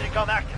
Recon active.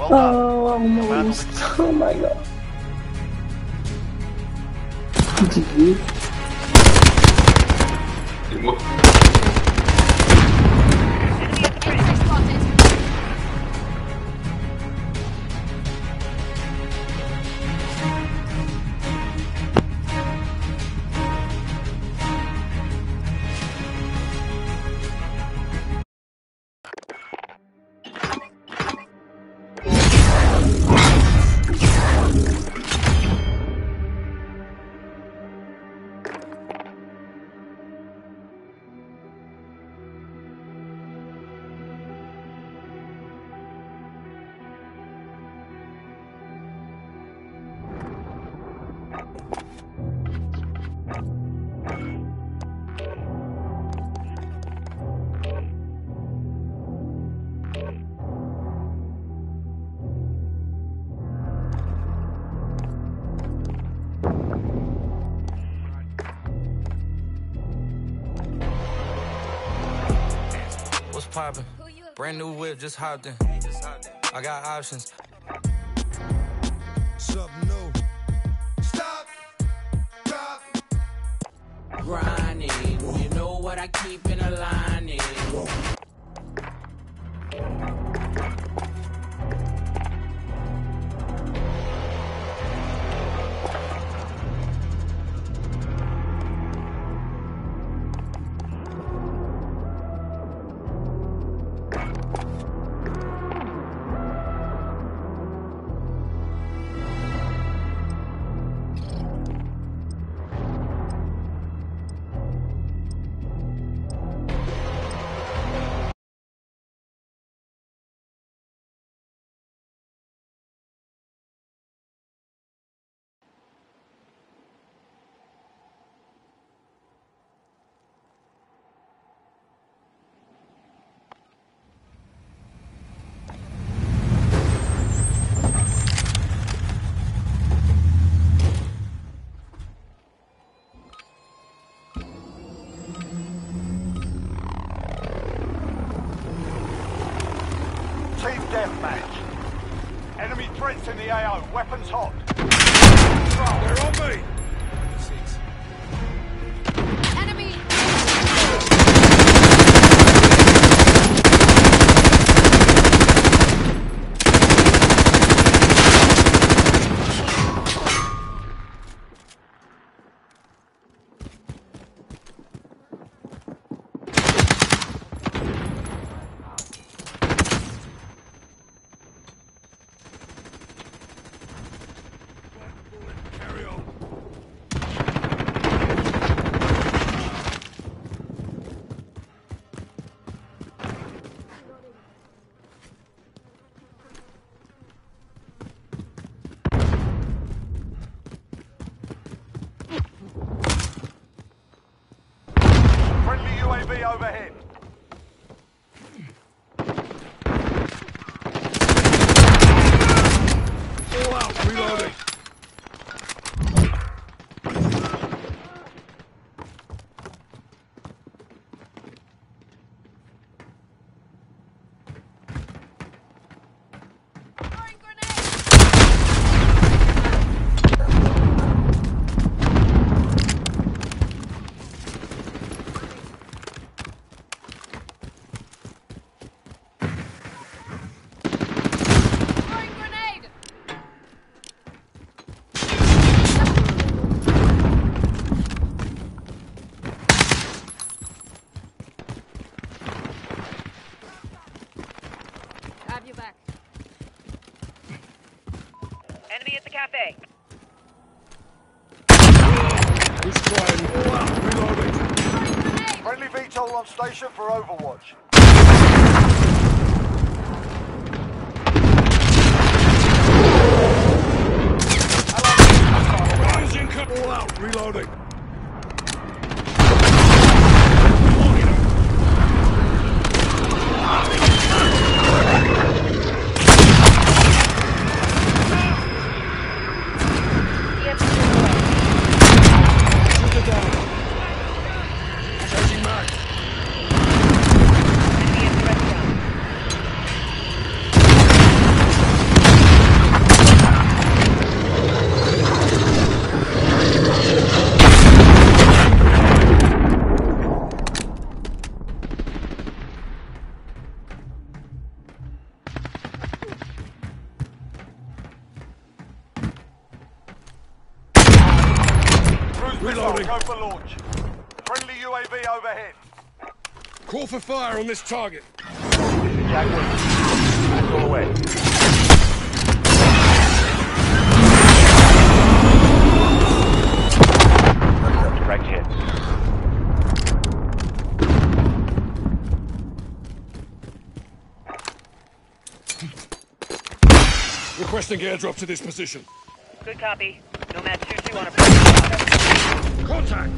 Oh, almost. Oh my god. GG. Poppin', brand new whip, just hopped in. I got options. Something new. Stop, drop. Grinding, you know what I keep in a lining. Team deathmatch. Enemy threats in the AO. Weapons hot. They're on me. Enemy! Carry on. Friendly UAV overhead. All out. Reloading. Throwing grenade! Throwing grenade! Have you back. Enemy at the cafe. Who's trying? All out. Reloading. Throwing grenade! Friendly VTOL on station for Overwatch. All out. Reloading. Changing mag. Enemy at the red zone. cruise missile. Reloading. Go for launch. Friendly UAV overhead. Call for fire on this target. Jack Wilson. That's all away. Direct hit. Requesting airdrop to this position. Good copy. Nomad 2-2 on approach. Contact!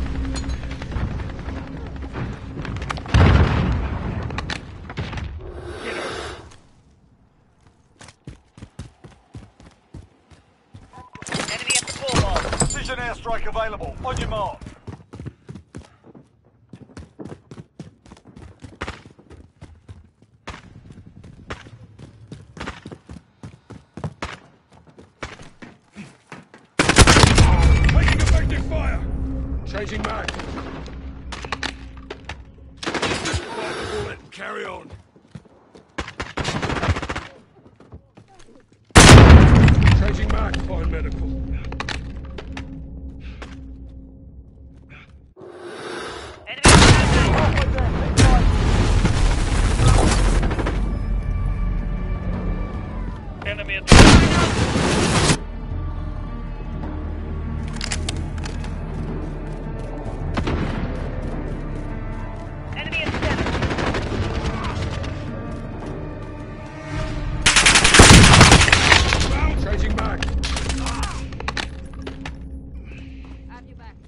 Enemy at the pool hall. Precision airstrike available. On your mark. Taking effective fire! Changing mag. Fire the bullet and carry on. Changing mag. Find medical. Enemy at the Enemy at the center. Changing mag. Have you back.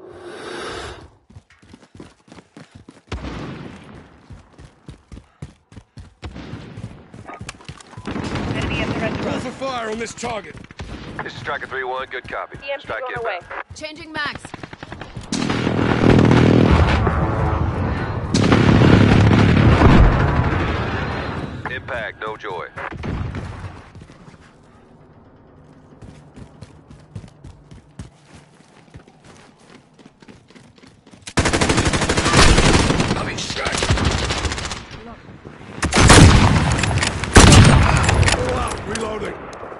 Enemy at the Call restaurant. for fire on this target. This is Striker 3-1, good copy. EMP Strike on the way. inbound. Changing max. Impact, no joy. All out, reloading.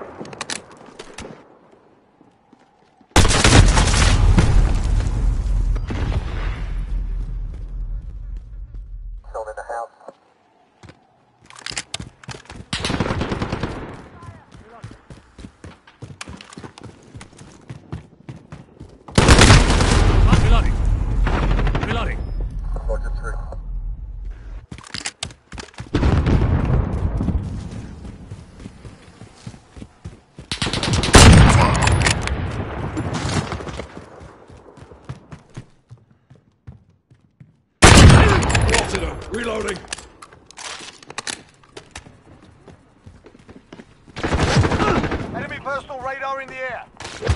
Reloading. Reloading. Spotted him. Reloading. Enemy personal radar in the air.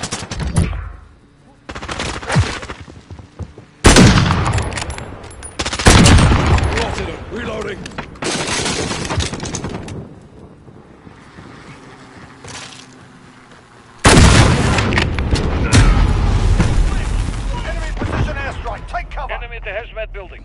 Spotted him. Reloading. Enemy precision airstrike. Take cover. Enemy at the hazmat building.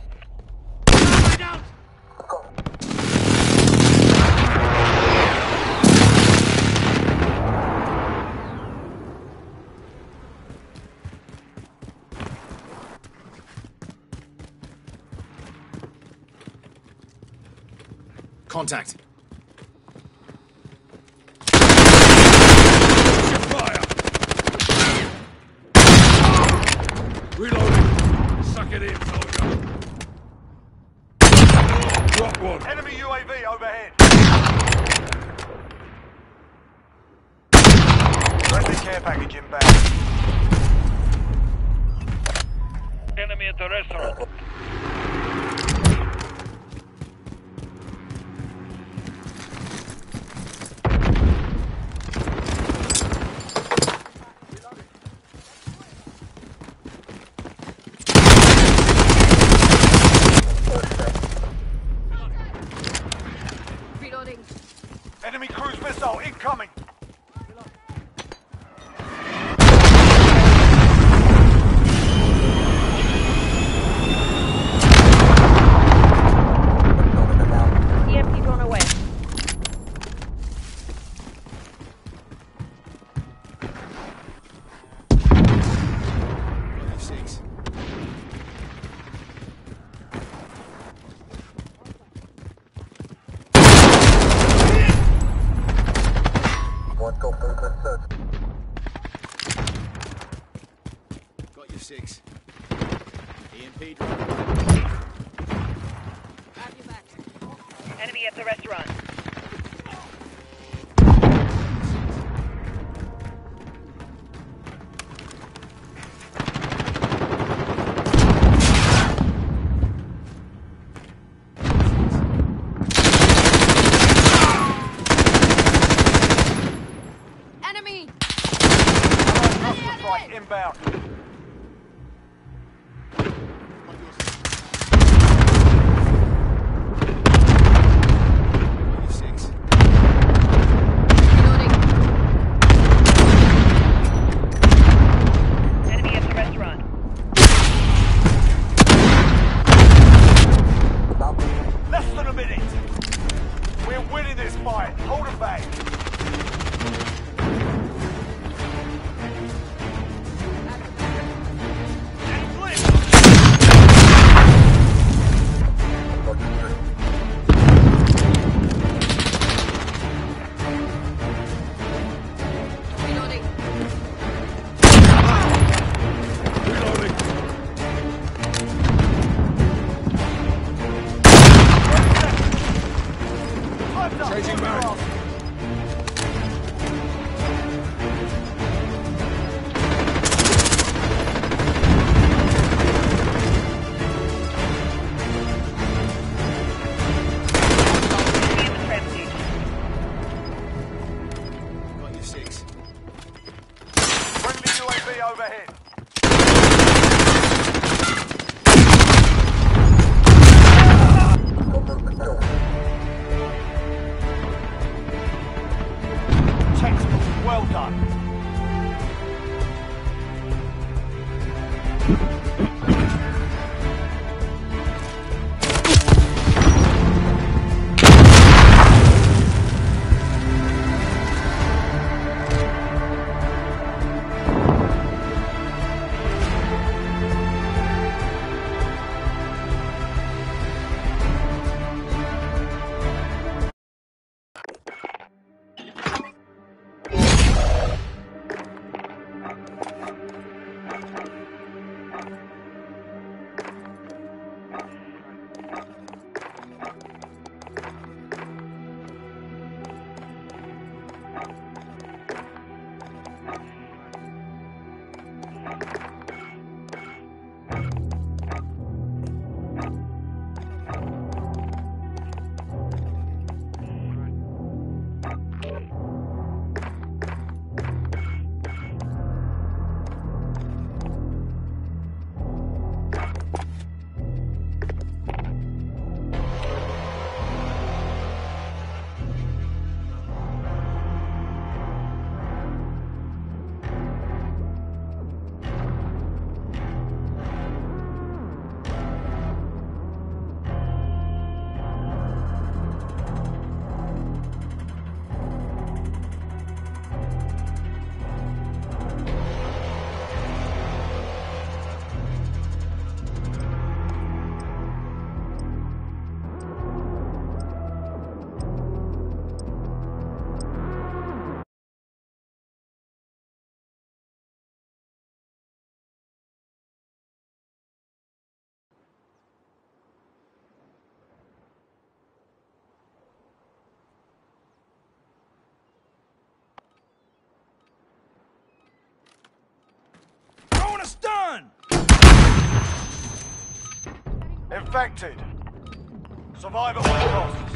Contact. Fire. Reloading. Suck it in, soldier. Drop one. Enemy UAV overhead. Friendly care package inbound. Enemy at the restaurant. Reloading. Enemy cruise missile incoming. 6. EMP drone. Have you back. Enemy at the restaurant. Enemy! Cluster strike inbound. Reloading. Enemy at the restaurant. Less than a minute. We're winning this fight. Hold them back. Reloading. Reloading. Changing back. Enemy in the tram station. Got your 6. Friendly UAV overhead. Textbook, well done. Throwing a stun! Infected. Survive at all costs.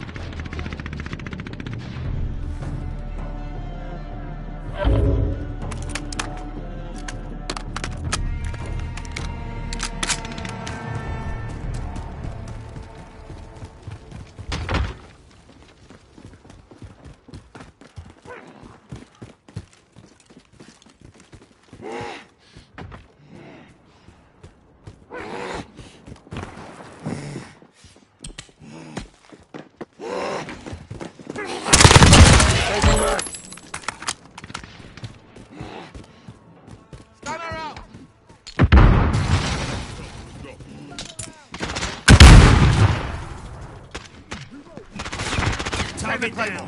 Target down.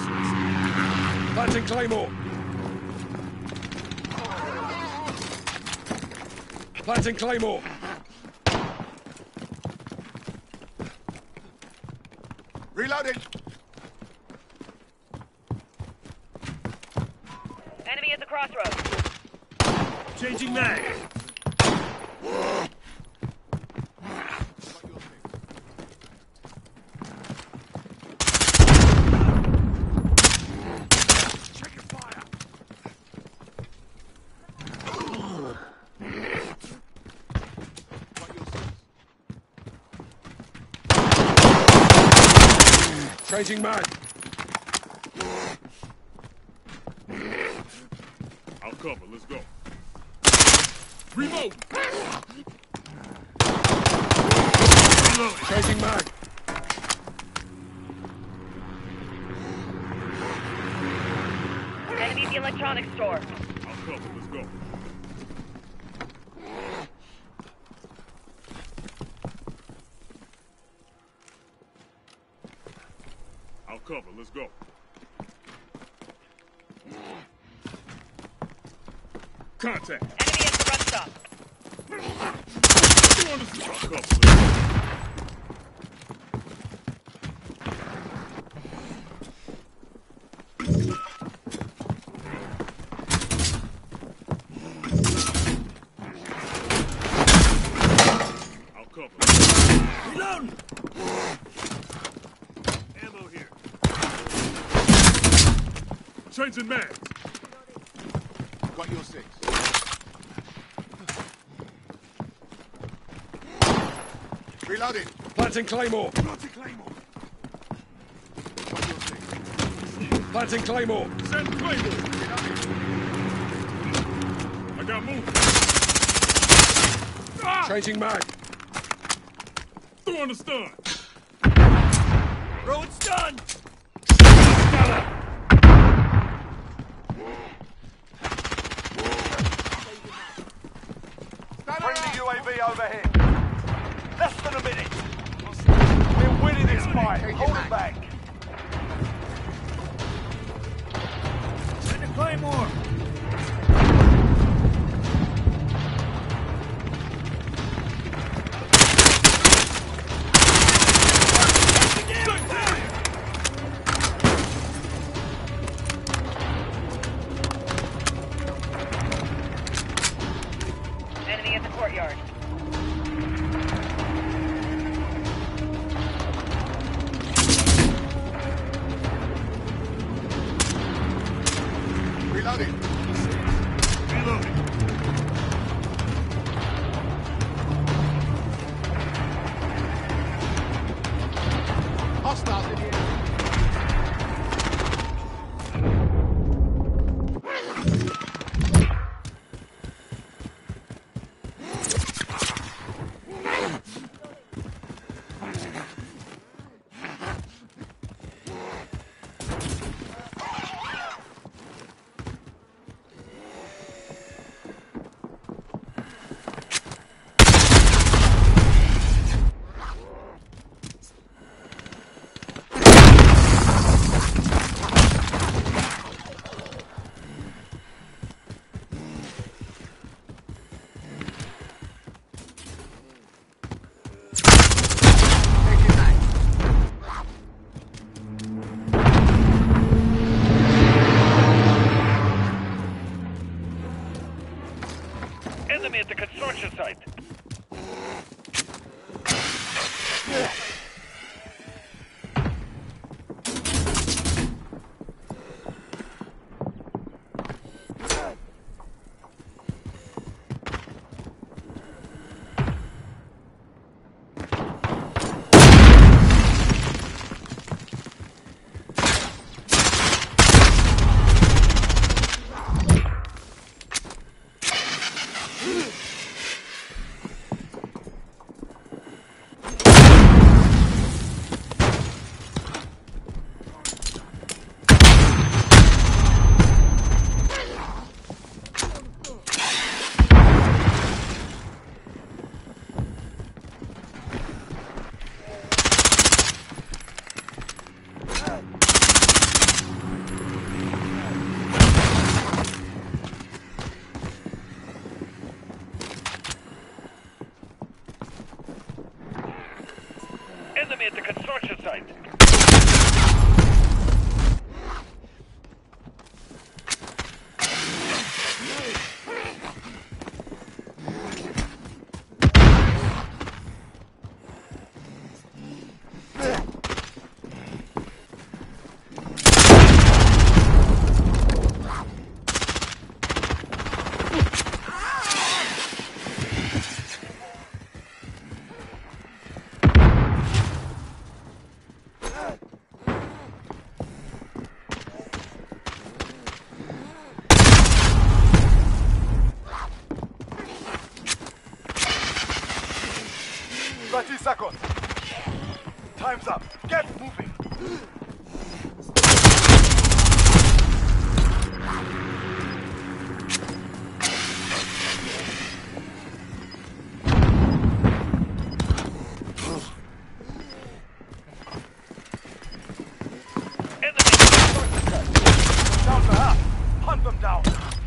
Planting Claymore. Planting Claymore. Reloading. Enemy at the crossroads. Changing mag. Changing mag. I'll cover. Let's go. Reload. Reload. Changing mag. Enemy at the electronics store. I'll cover. Let's go. I'll cover. Let's go. Contact. Enemy at the rest stop. I'll cover. Let's go. I'll cover. Reload! Ammo here. Changing mags. Got your 6. Reloading. Planting Claymore. Planting Claymore. Got your 6. Planting Claymore. Send Claymore. I got movement. Ah! Changing mag. Throwing the stun. Throwing stun. Friendly UAV overhead. Less than a minute. We're winning this fight. Hold it back. Send a Claymore. Enemy at the courtyard. Reloading. Reloading. Hostiles in here. Enemy at the construction site. Enemy at the construction site. Seconds. Time's up. Get moving. Down to half. Hunt them down.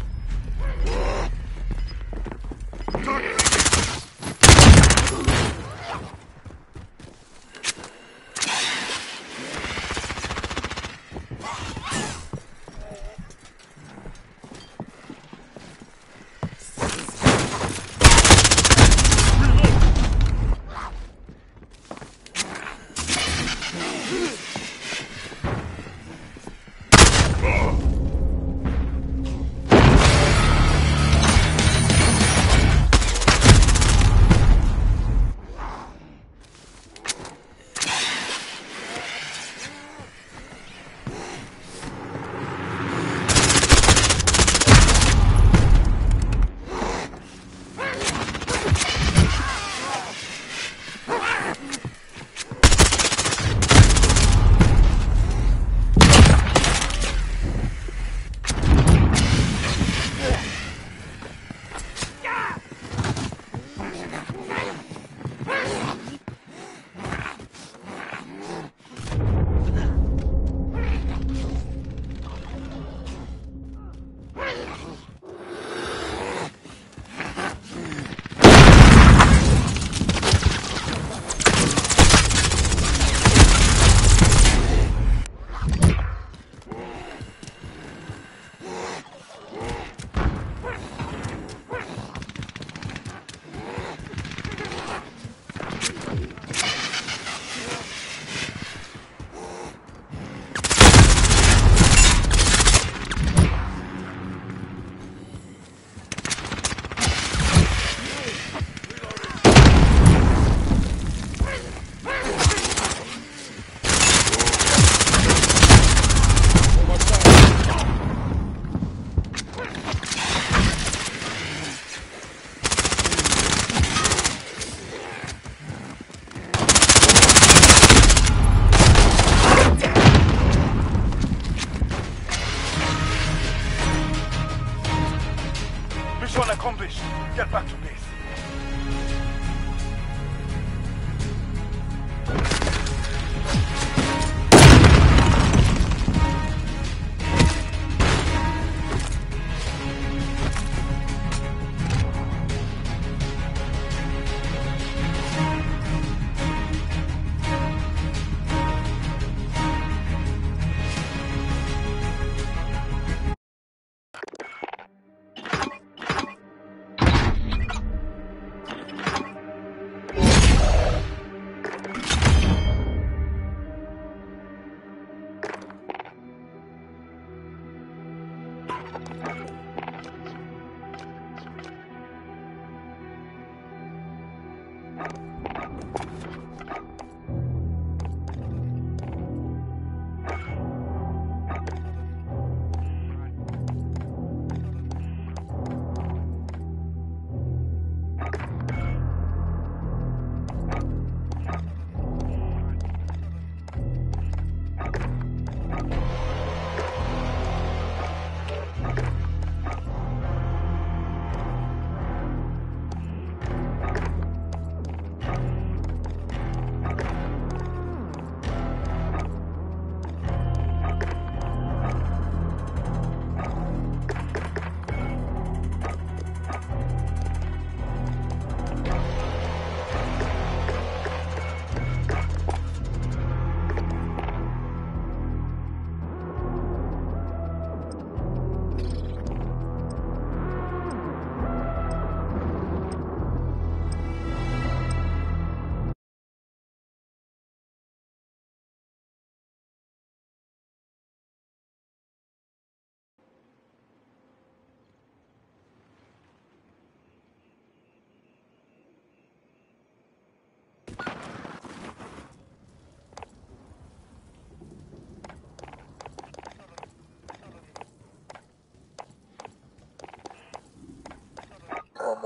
Mission accomplished. Get back to base.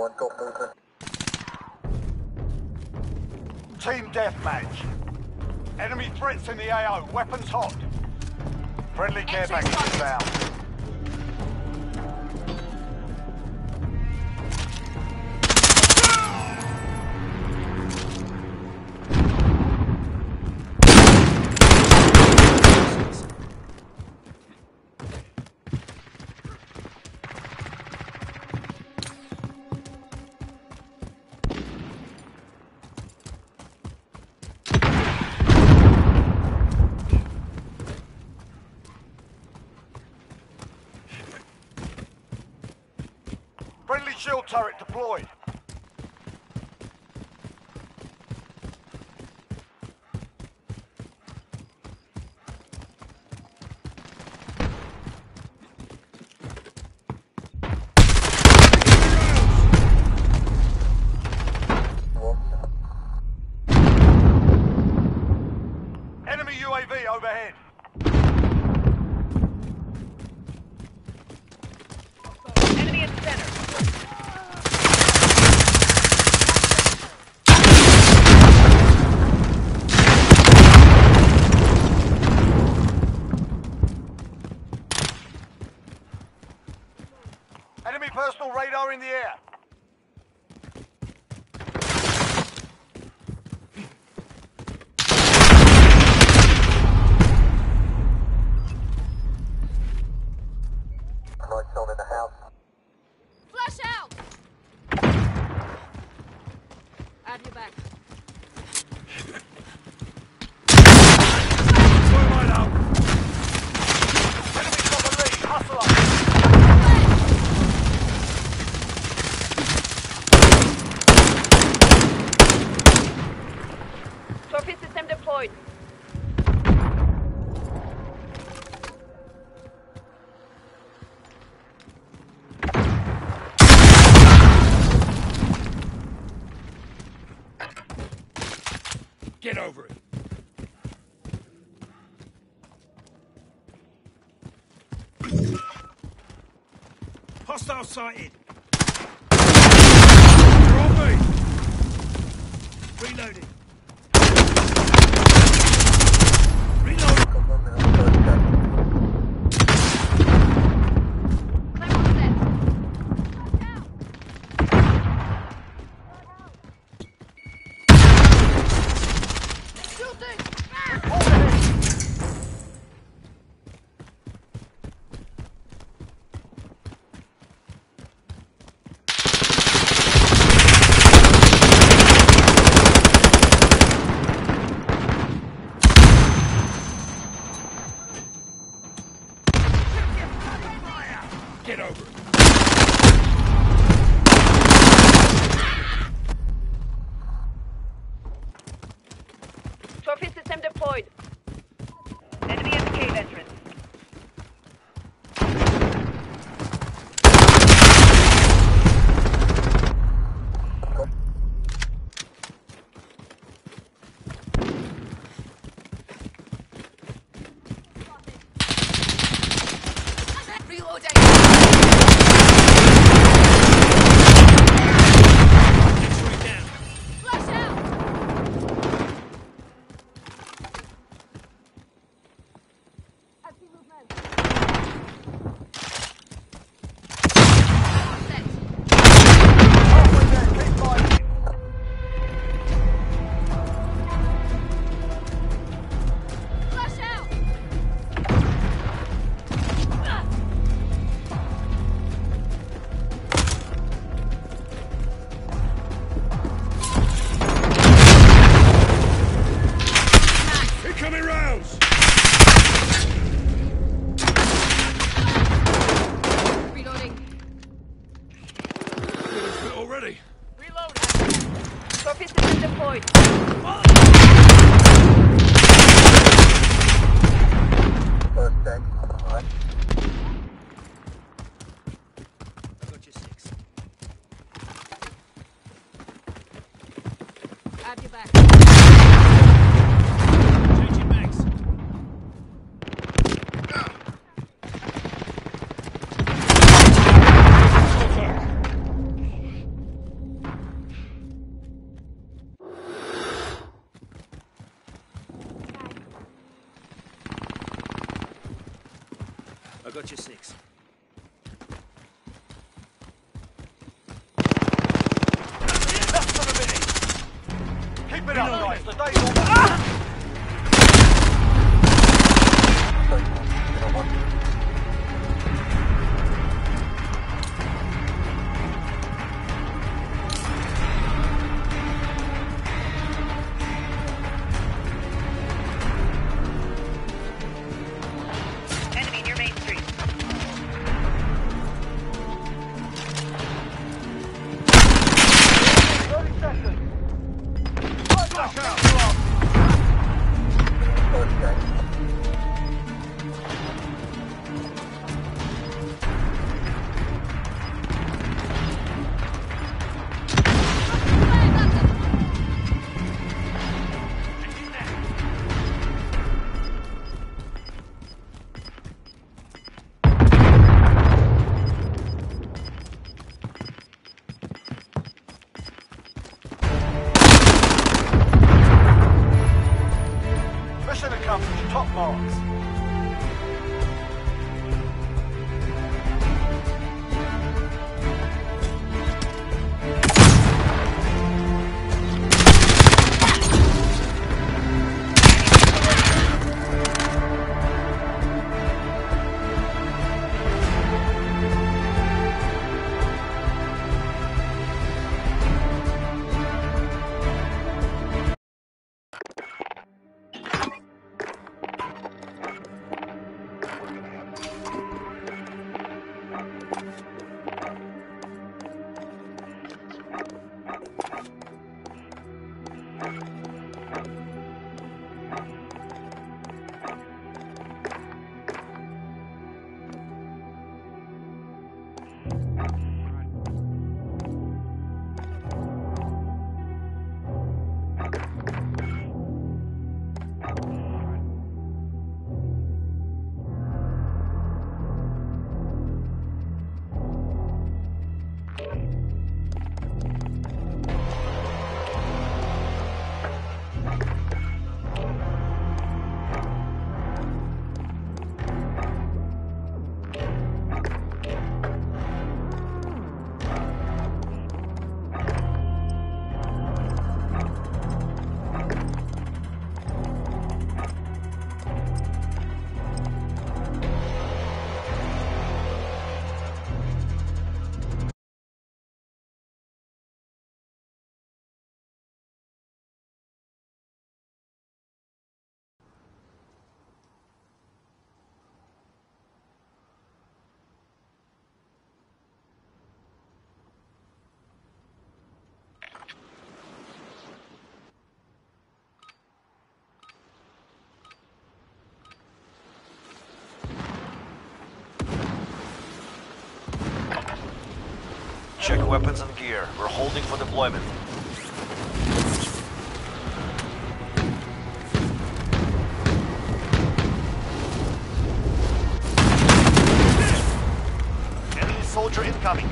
Team deathmatch. Enemy threats in the AO. Weapons hot. Friendly care Entry package spotted. inbound. Friendly shield turret deployed. Enemy UAV overhead. Enemy in center. Enemy personal radar in the air. Flash out! Add you back. Enemy's got the lead. Hustle up. Trophy system deployed. Get over it. Hostile sighted. You're on me. Reloading. Reloading. Climb on set. Shooting! Get over it. Trophy system deployed. Enemy at the cave entrance. Reloading! X-ray down. Flash out! I see movement. Set. Halfway there. Keep fighting. Flash out! Incoming rounds. Reloading. Quit already. Trophy system deployed. Add you back. Changing mags. got your 6. Less than a minute. Keep it up, guys. The day's almost Enemy near Main Street. 30 seconds. Flash out. Mission accomplished. Top marks. Check weapons and gear. We're holding for deployment. Enemy soldier incoming.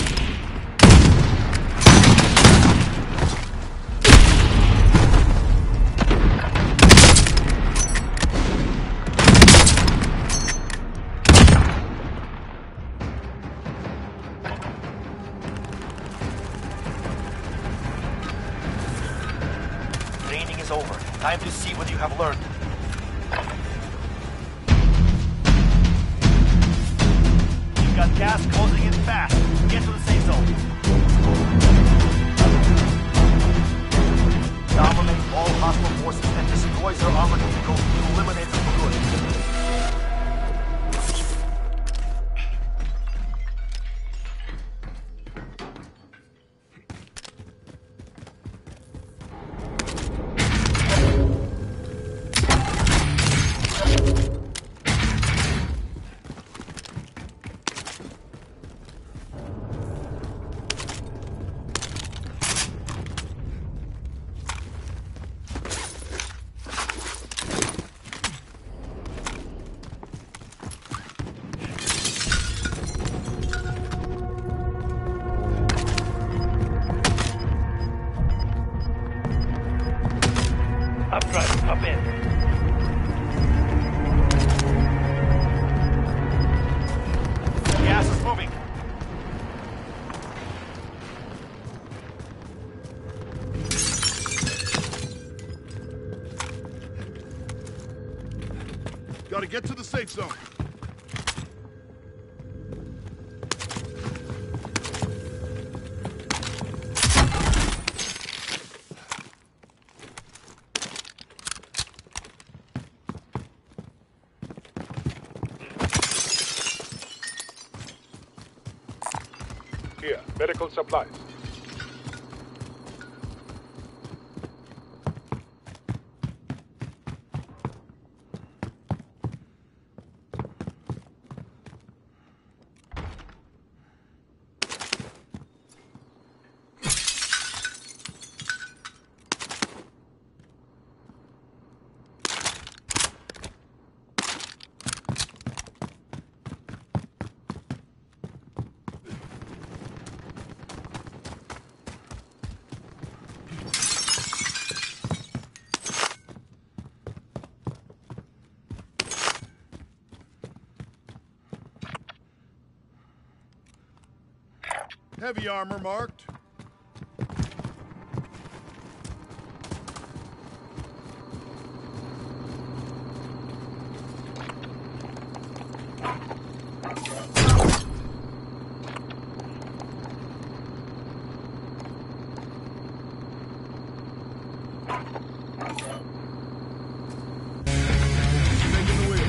Training is over. Time to see what you have learned. You've got gas closing in fast. Get to the safe zone. Dominate all hostile forces and destroy their armored vehicles to eliminate them for good. Gotta get to the safe zone. Here, medical supplies. Heavy armor marked. Taking the wheel.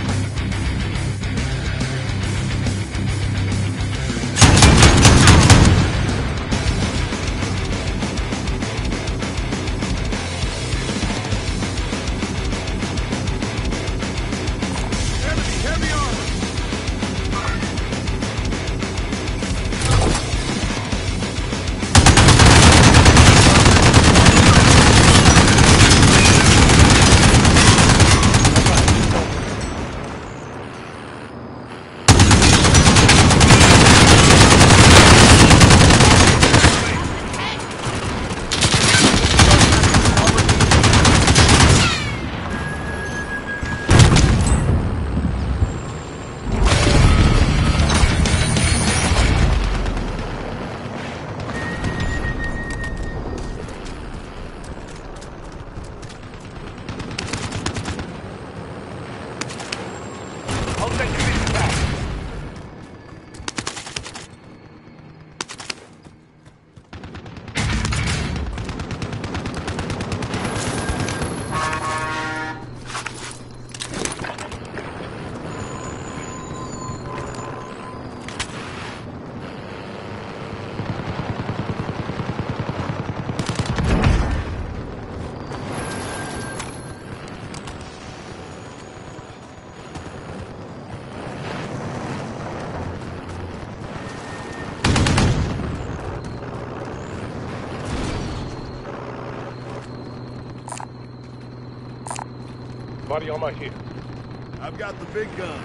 Body on my hip. I've got the big gun.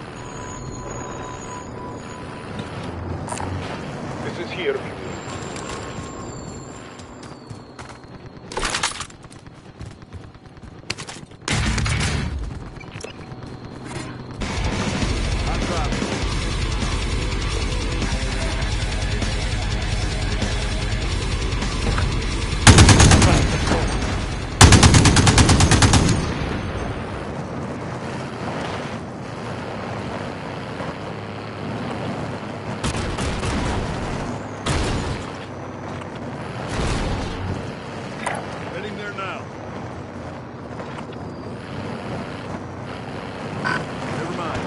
This is here, people. I'm driving. Heading there now. Never mind.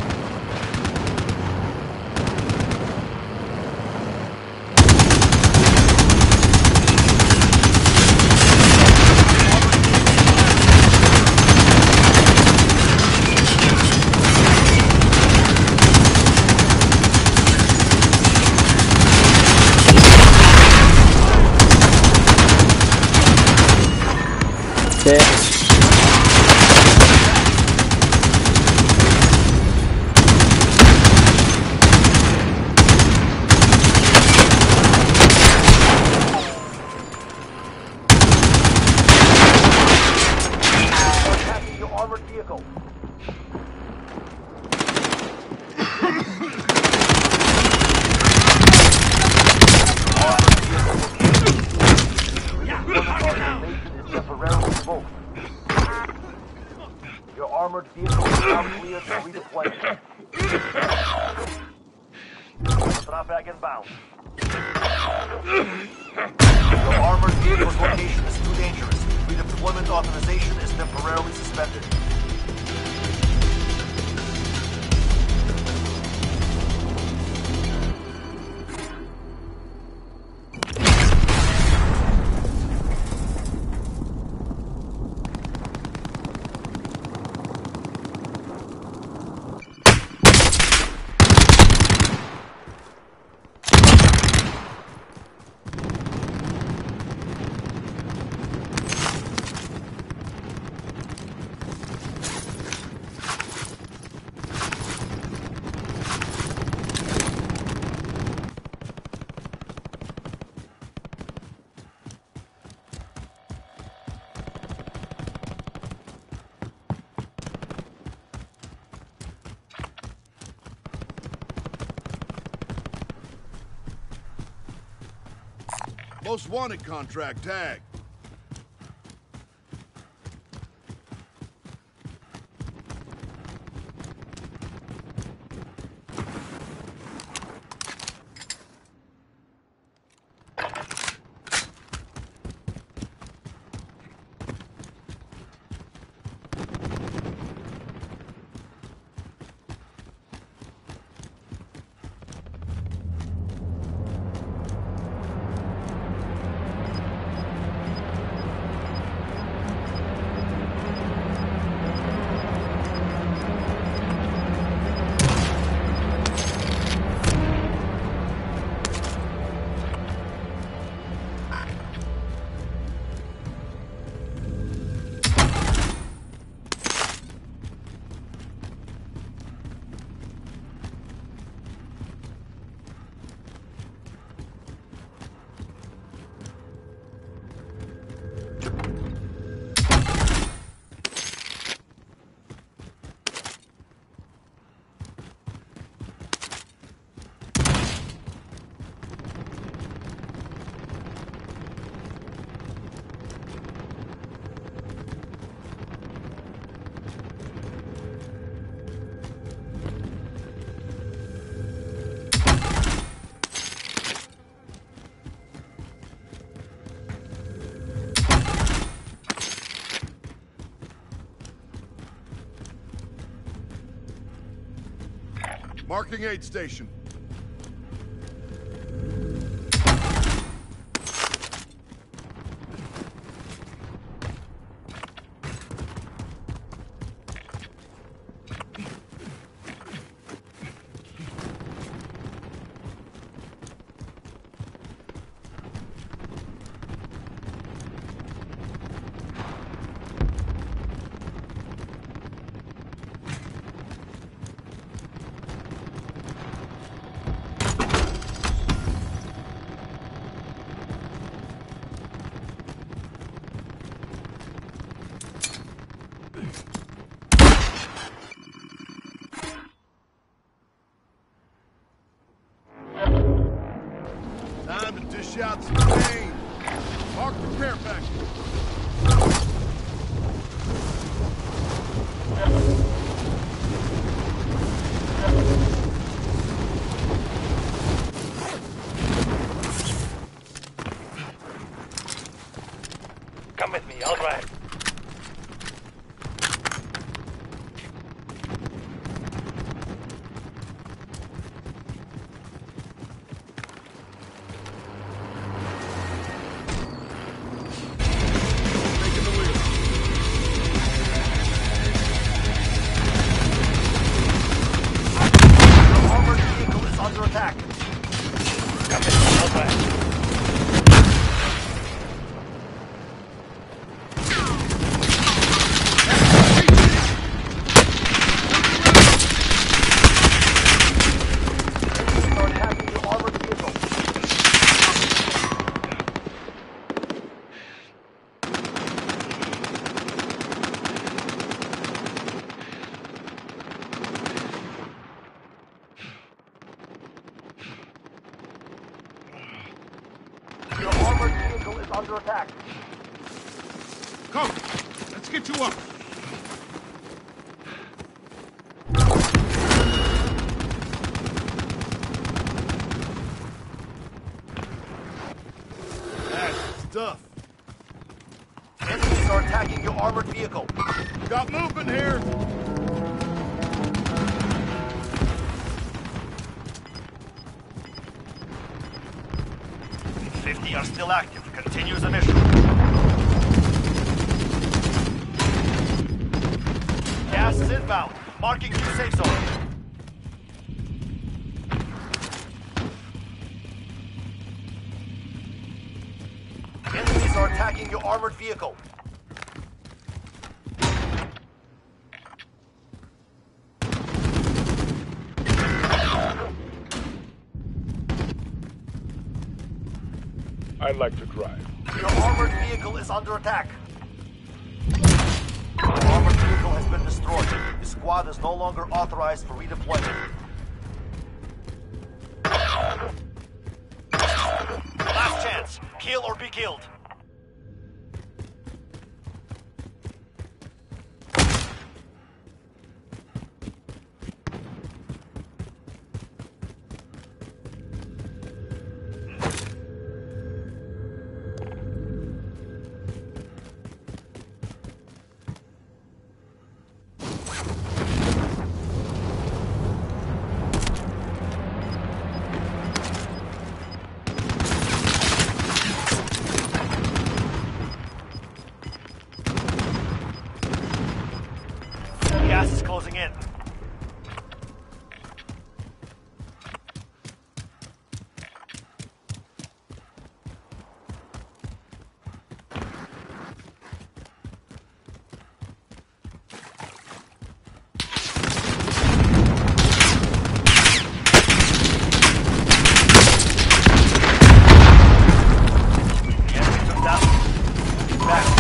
Attacking your armored vehicle. One of our formation is temporarily revoked. The armored vehicle's location is too dangerous. Redeployment authorization is temporarily suspended. Most wanted contract tag. Marking aid station. Time to dish out some pain. Mark the care package. Come with me, I'll drive. Your armored vehicle is under attack. Come, let's get you up. stuff. Enemies are attacking your armored vehicle. Got movement here. 50 are still active. Continue the mission. Gas is inbound. Marking new safe zone. Enemies are attacking your armored vehicle. I like to drive. Your armored vehicle is under attack. Your armored vehicle has been destroyed. The squad is no longer authorized for redeployment. Last chance. Kill or be killed. Gas is closing in. The enemy took down. Back.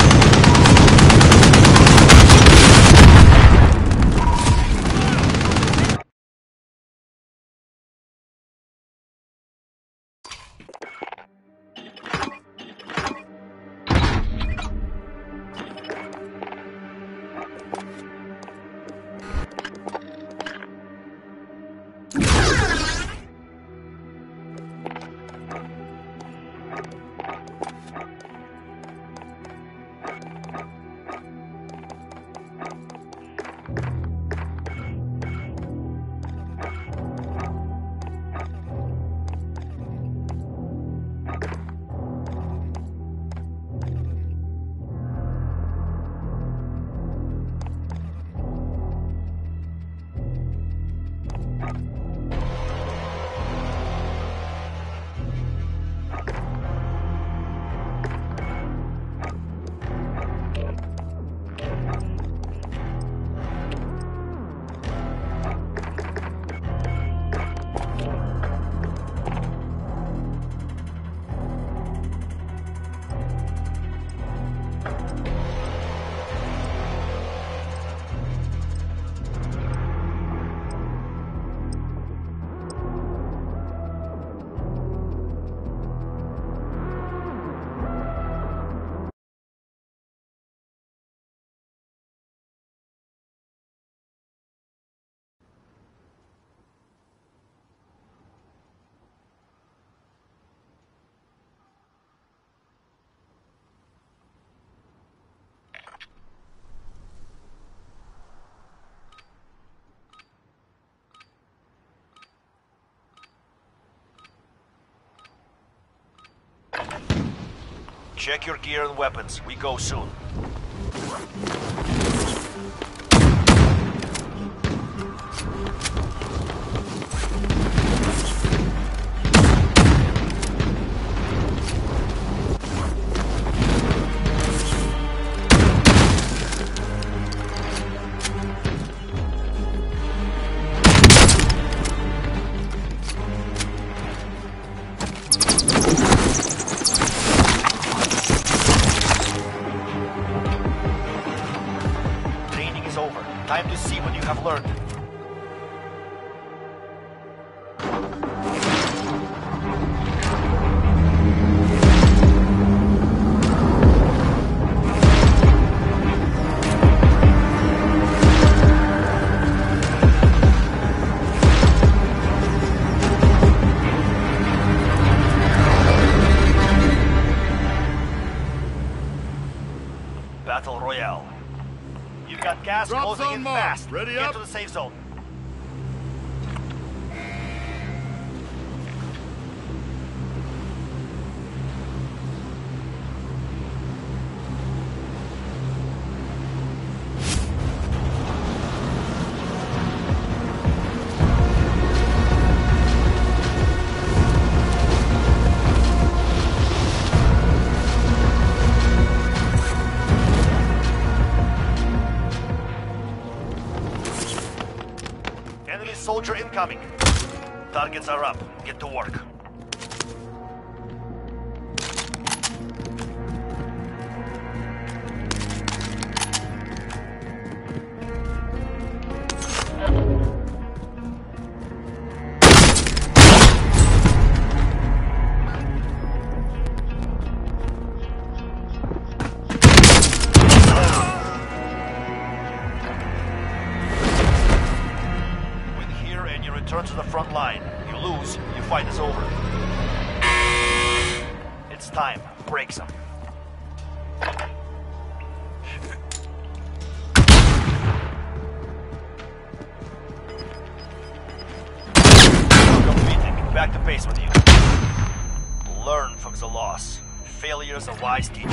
Check your gear and weapons. We go soon. Time to see what you have learned. Gas Drop closing zone in marked. fast. Ready Get up. to the safe zone. Enemy soldier incoming. Targets are up. Get to work. Win here and you return to the front line. You lose, your fight is over. It's time. Break some. Meeting. Back to base with you. Learn from the loss. Failure is a wise teacher.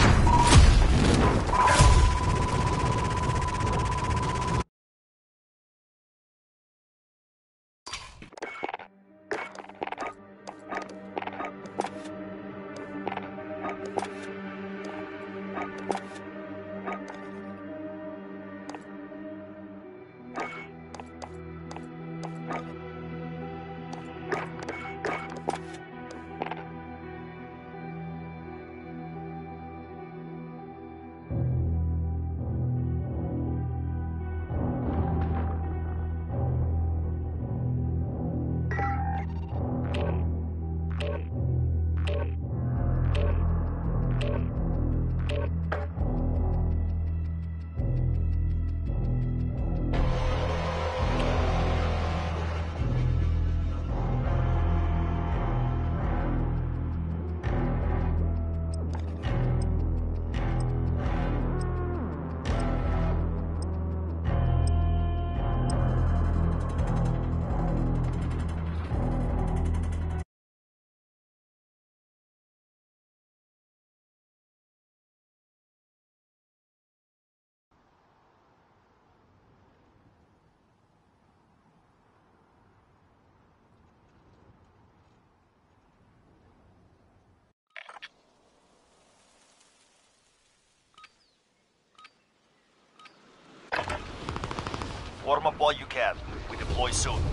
Warm up while you can. We deploy soon.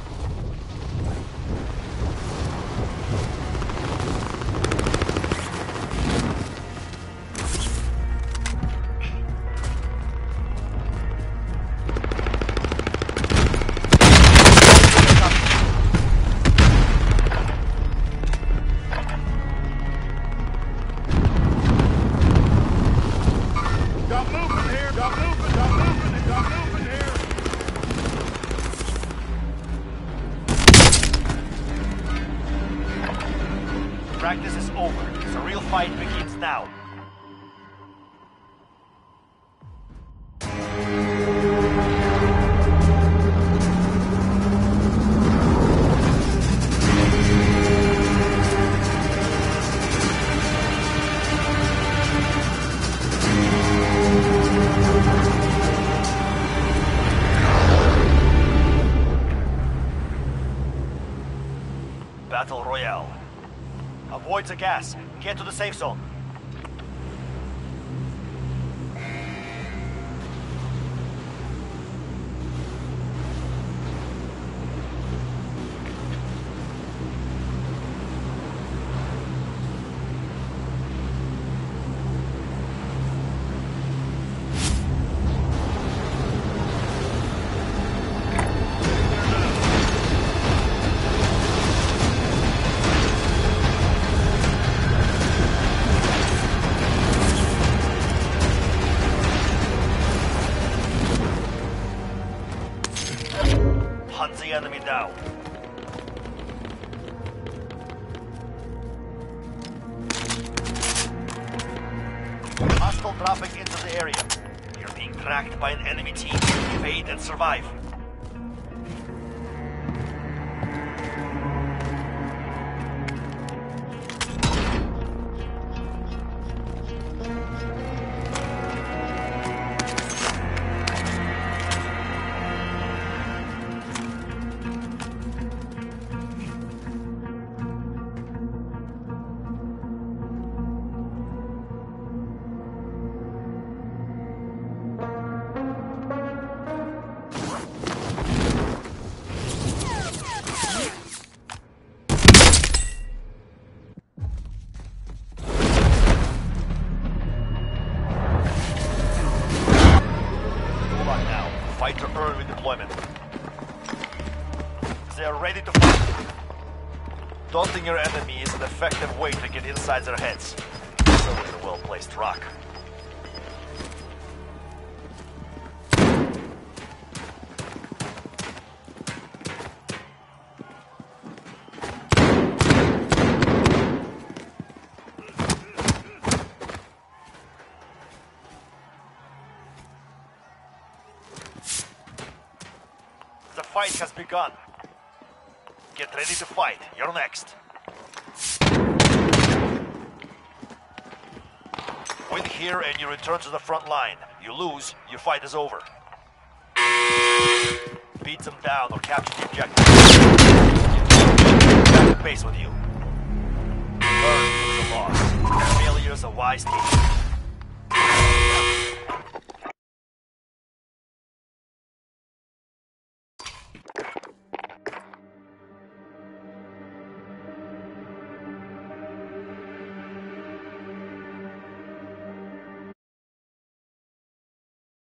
Got movement here. Got movement. Got movement. Got movement here. Practice is over. The real fight begins now. Battle Royale. Avoid the gas. Get to the safe zone. Hunt the enemy down. Hostile dropping into the area. You're being Tracked by an enemy team. Evade and survive. Fight to earn redeployment. They are ready to fight. Daunting your enemy is an effective way to get inside their heads. So is a well-placed rock. The fight has begun. Get ready to fight. You're next. Win here and you return to the front line. You lose, your fight is over. Beat them down or capture the objective. Back to base with you. Learn from the loss. Failure is a wise teacher.